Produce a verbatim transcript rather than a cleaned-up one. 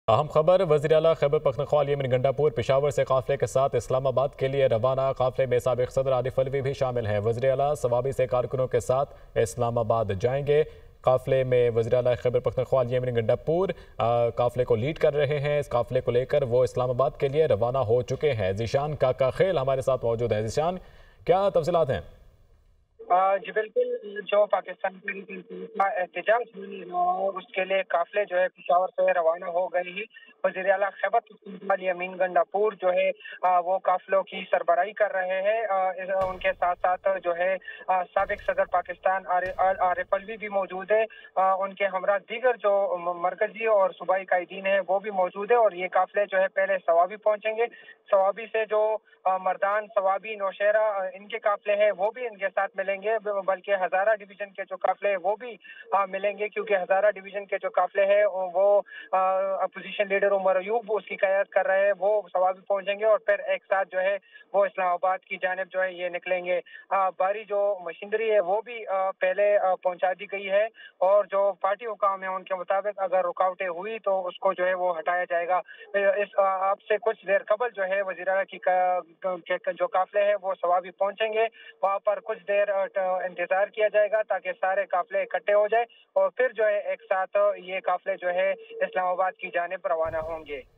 اہم خبر وزیر اعلیٰ خیبر پختونخوا یمن گنڈاپور پشاور سے قافلے کے ساتھ اسلام آباد کے لیے روانہ۔ قافلے میں سابق صدر عارف الوی بھی شامل ہیں۔ وزیر اعلیٰ ثوابی سے کارکنوں کے ساتھ اسلام آباد جائیں گے۔ قافلے میں وزیر اعلیٰ خیبر پختونخوا یمن گنڈاپور قافلے کو لیڈ کر رہے ہیں۔ اس قافلے کو لے کر وہ اسلام آباد کے لیے روانہ ہو چکے ہیں۔ ذیشان کاکا خیل ہمارے ساتھ موجود ہیں۔ ذیشان، کیا تفصیلات ہیں؟ جی بالکل، جو پاکستان کا احتجاج ہوئی اس کے لیے قافلے جو ہے پشاور سے روانہ ہو گئے ہی۔ وزیر اعلیٰ خیبر پختونخوا یمین گنڈاپور جو ہے وہ قافلوں کی سربراہی کر رہے ہیں۔ ان کے ساتھ ساتھ جو ہے سابق صدر پاکستان عارف الوی بھی موجود ہے۔ ان کے ہمراہ دیگر جو مرکزی اور صوبائی قائدین ہیں وہ بھی موجود ہے، اور یہ قافلے جو ہے پہلے ثوابی پہنچیں گے۔ ثوابی سے جو مردان، ثوابی، نوشہرہ ان کے قافلے ہیں وہ بھی ان کے ساتھ ملیں گے، بلکہ ہزارہ ڈویژن کے جو قافلے ہیں وہ بھی ملیں گے، کیونکہ ہزارہ ڈویژن کے جو قافلے ہیں وہ اپوزیشن لیڈر عمر ایوب اس کی قیادت کر رہے ہیں، وہ ثوابی پہنچیں گے اور پھر ایک ساتھ جو ہے وہ اسلام آباد کی جانب جو ہے یہ نکلیں گے۔ باری جو مشینری ہے وہ بھی پہلے پہنچا دی گئی ہے، اور جو پارٹی حکام ہیں ان کے مطابق اگر رکاوٹیں ہوئی تو اس کو جو ہے وہ ہٹایا جائے گا۔ اس آپ سے کچھ دیر قبل جو ہے وزیر اعلیٰ کی جو قافلے ہیں وہ ثوابی پہنچیں گے، وہاں پر کچھ دیر انتظار کیا جائے گا تاکہ سارے قافلے اکٹھے ہو جائے، اور پھر جو ہے ایک ساتھ یہ قافلے جو ہے اسلام آباد کی جانب روانہ ہوں گے۔